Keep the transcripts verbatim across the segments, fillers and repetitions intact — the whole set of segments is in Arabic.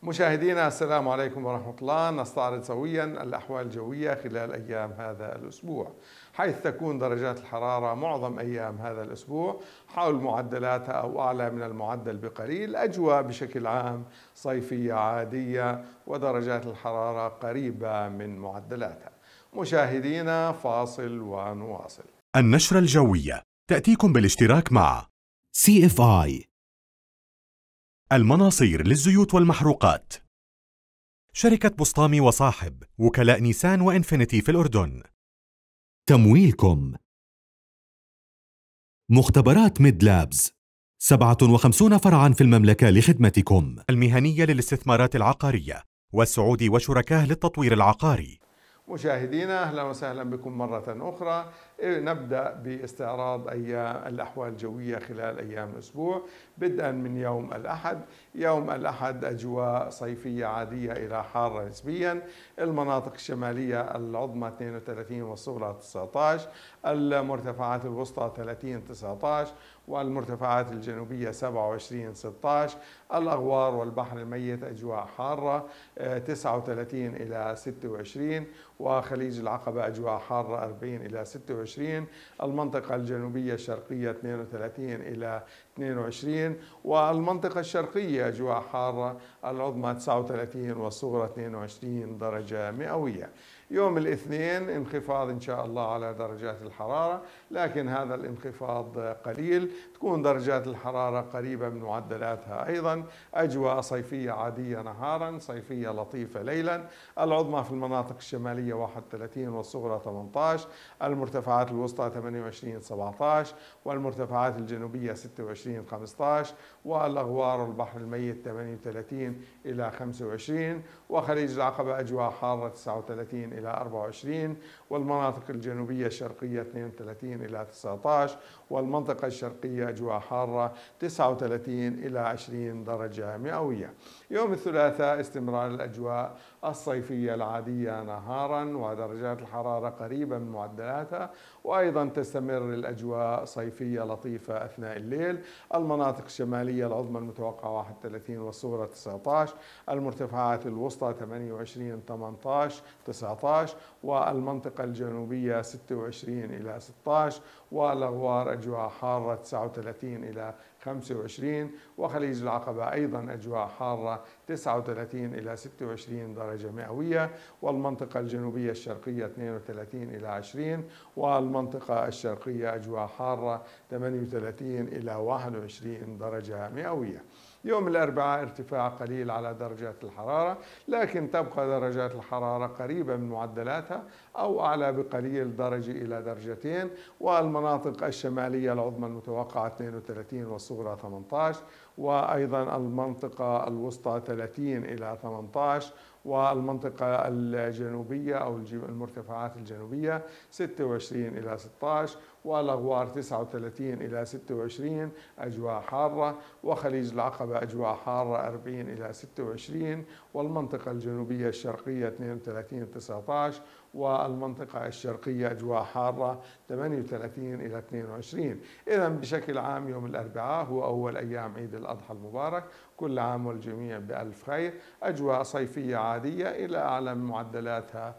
مشاهدينا السلام عليكم ورحمة الله. نستعرض سويا الأحوال الجوية خلال أيام هذا الأسبوع، حيث تكون درجات الحرارة معظم أيام هذا الأسبوع حول معدلاتها أو أعلى من المعدل بقليل. أجواء بشكل عام صيفية عادية ودرجات الحرارة قريبة من معدلاتها. مشاهدينا فاصل ونواصل. النشرة الجوية تأتيكم بالاشتراك مع سي إف آي، المناصير للزيوت والمحروقات، شركة بسطامي وصاحب، وكلاء نيسان وإنفينيتي في الأردن. تمويلكم مختبرات ميد لابز، سبعة وخمسين فرعاً في المملكة لخدمتكم، المهنية للاستثمارات العقارية والسعودي وشركاه للتطوير العقاري. مشاهدينا أهلا وسهلا بكم مرة أخرى. نبدأ باستعراض أيام الأحوال الجوية خلال أيام الأسبوع، بدءا من يوم الأحد. يوم الأحد أجواء صيفية عادية إلى حارة نسبيا. المناطق الشمالية العظمى اثنين وثلاثين والصغرى تسعة عشر، المرتفعات الوسطى ثلاثين تسعة عشر، والمرتفعات الجنوبية سبعة وعشرين ستة عشر. الأغوار والبحر الميت أجواء حارة تسعة وثلاثين إلى ستة وعشرين، وخليج العقبة أجواء حارة أربعين إلى ستة وعشرين. المنطقة الجنوبية الشرقية اثنين وثلاثين إلى اثنين وعشرين، والمنطقة الشرقية أجواء حارة العظمى تسعة وثلاثين والصغرى اثنين وعشرين درجة مئوية. يوم الاثنين انخفاض إن شاء الله على درجات الحرارة، لكن هذا الانخفاض قليل، تكون درجات الحرارة قريبة من معدلاتها أيضا. أجواء صيفية عادية نهارا، صيفية لطيفة ليلا. العظمى في المناطق الشمالية واحد وثلاثين والصغرى ثمانية عشر، المرتفعات الوسطى ثمانية وعشرين سبعة عشر، والمرتفعات الجنوبية ستة وعشرين خمسة عشر، والأغوار والبحر الميت ثمانية وثلاثين إلى خمسة وعشرين، وخليج العقبة أجواء حارة تسعة وثلاثين إلى أربعة وعشرين، والمناطق الجنوبية الشرقية اثنين وثلاثين إلى تسعة عشر، والمنطقة الشرقية أجواء حارة تسعة وثلاثين إلى عشرين درجة مئوية. يوم الثلاثاء استمرار الأجواء الصيفية العادية نهارا، ودرجات الحرارة قريبة من معدلاتها، وأيضا تستمر الأجواء صيفية لطيفة أثناء الليل. المناطق الشمالية العظمى المتوقعة واحد وثلاثين والصغرى تسعة عشر، المرتفعات الوسطى ثمانية وعشرين ثمانية عشر تسعة عشر، والمنطقة الجنوبية ستة وعشرين إلى ستة عشر، والأغوار أجواء حارة تسعة وثلاثين إلى خمسة وعشرين، وخليج العقبة أيضا أجواء حارة تسعة وثلاثين إلى ستة وعشرين درجة مئوية، والمنطقة الجنوبية الشرقية اثنين وثلاثين إلى عشرين، والمنطقة الشرقية أجواء حارة ثمانية وثلاثين إلى واحد وعشرين درجة مئوية. يوم الأربعاء ارتفاع قليل على درجات الحرارة، لكن تبقى درجات الحرارة قريبة من معدلاتها أو أعلى بقليل درجة إلى درجتين. والمناطق الشمالية العظمى المتوقعة اثنين وثلاثين والصغرى ثمانية عشر، وأيضا المنطقة الوسطى ثلاثين إلى ثمانية عشر، والمنطقة الجنوبية أو المرتفعات الجنوبية ستة وعشرين إلى ستة عشر، والأغوار تسعة وثلاثين إلى ستة وعشرين أجواء حارة، وخليج العقبة أجواء حارة أربعين إلى ستة وعشرين، والمنطقة الجنوبية الشرقية اثنين وثلاثين تسعة عشر، والمنطقة الشرقية أجواء حارة ثمانية وثلاثين إلى اثنين وعشرين. إذا بشكل عام يوم الأربعاء هو أول أيام عيد الأضحى المبارك، كل عام والجميع بألف خير. أجواء صيفية عادية إلى أعلى من معدلاتها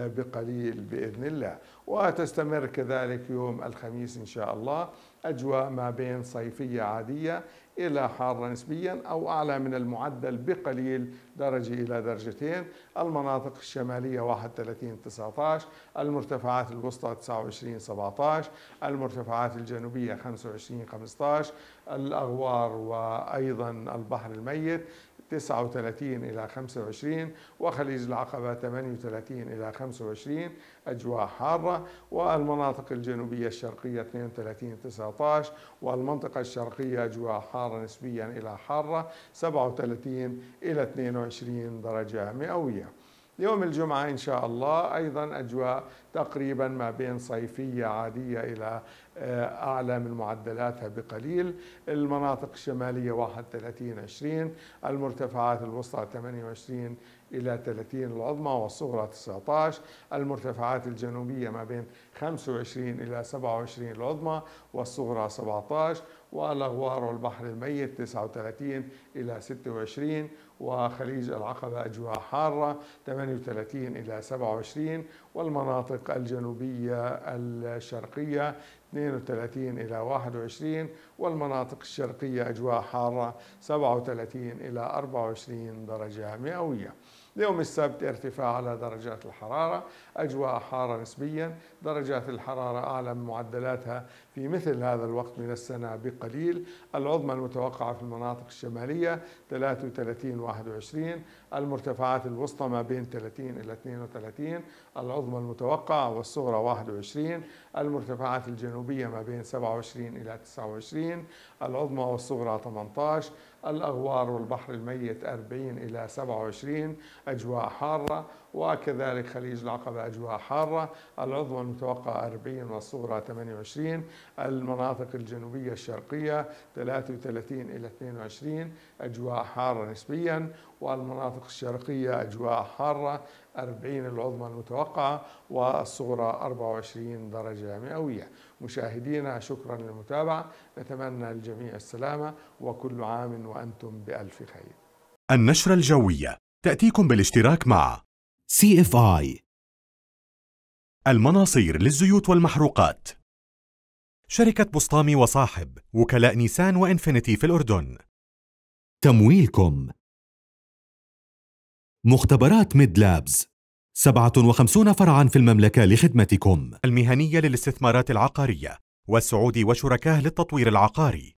بقليل بإذن الله. وتستمر كذلك يوم الخميس إن شاء الله أجواء ما بين صيفية عادية إلى حارة نسبيا أو أعلى من المعدل بقليل درجة إلى درجتين. المناطق الشمالية واحد وثلاثين تسعة عشر، المرتفعات الوسطى تسعة وعشرين سبعة عشر، المرتفعات الجنوبية خمسة وعشرين خمسة عشر، الأغوار وأيضا البحر الميت تسعة وثلاثين إلى خمسة وعشرين، وخليج العقبة ثمانية وثلاثين إلى خمسة وعشرين أجواء حارة، والمناطق الجنوبية الشرقية اثنين وثلاثين تسعة عشر، والمنطقة الشرقية أجواء حارة نسبيا إلى حارة سبعة وثلاثين إلى اثنين وعشرين درجة مئوية. يوم الجمعة إن شاء الله أيضا أجواء تقريبا ما بين صيفية عادية إلى أعلى من معدلاتها بقليل. المناطق الشمالية واحد وثلاثين عشرين، المرتفعات الوسطى ثمانية وعشرين إلى ثلاثين العظمى والصغرى تسعة عشر، المرتفعات الجنوبية ما بين خمسة وعشرين إلى سبعة وعشرين العظمى والصغرى سبعة عشر، والأغوار والبحر الميت تسعة وثلاثين إلى ستة وعشرين، وخليج العقبة أجواء حارة ثمانية وثلاثين إلى سبعة وعشرين، والمناطق الجنوبية الشرقية اثنين وثلاثين إلى واحد وعشرين، والمناطق الشرقية أجواء حارة سبعة وثلاثين إلى أربعة وعشرين درجة مئوية. يوم السبت ارتفاع على درجات الحرارة، أجواء حارة نسبيا، درجات الحرارة أعلى من معدلاتها في مثل هذا الوقت من السنة بقليل. العظمى المتوقعة في المناطق الشمالية ثلاثة وثلاثين واحد وعشرين، المرتفعات الوسطى ما بين ثلاثين إلى اثنين وثلاثين، العظمى المتوقعة والصغرى واحد وعشرين، المرتفعات الجنوبية ما بين سبعة وعشرين إلى تسعة وعشرين، العظمى والصغرى ثمانية عشر، الأغوار والبحر الميت أربعين إلى سبعة وعشرين، أجواء حارة، وكذلك خليج العقبة أجواء حارة، العظمى المتوقعة أربعين والصغرى ثمانية وعشرين، المناطق الجنوبية الشرقية ثلاثة وثلاثين إلى اثنين وعشرين أجواء حارة نسبيا، والمناطق الشرقية أجواء حارة أربعين العظمى المتوقعة والصغرى أربعة وعشرين درجة مئوية. مشاهدينا شكرا للمتابعة، نتمنى للجميع السلامة وكل عام وأنتم بألف خير. النشرة الجوية تأتيكم بالاشتراك مع سي إف آي، المناصير للزيوت والمحروقات، شركة بسطامي وصاحب، وكلاء نيسان وإنفينيتي في الأردن. تمويلكم مختبرات ميد لابز، سبعة وخمسين فرعاً في المملكة لخدمتكم. المهنية للاستثمارات العقارية والسعودي وشركاه للتطوير العقاري.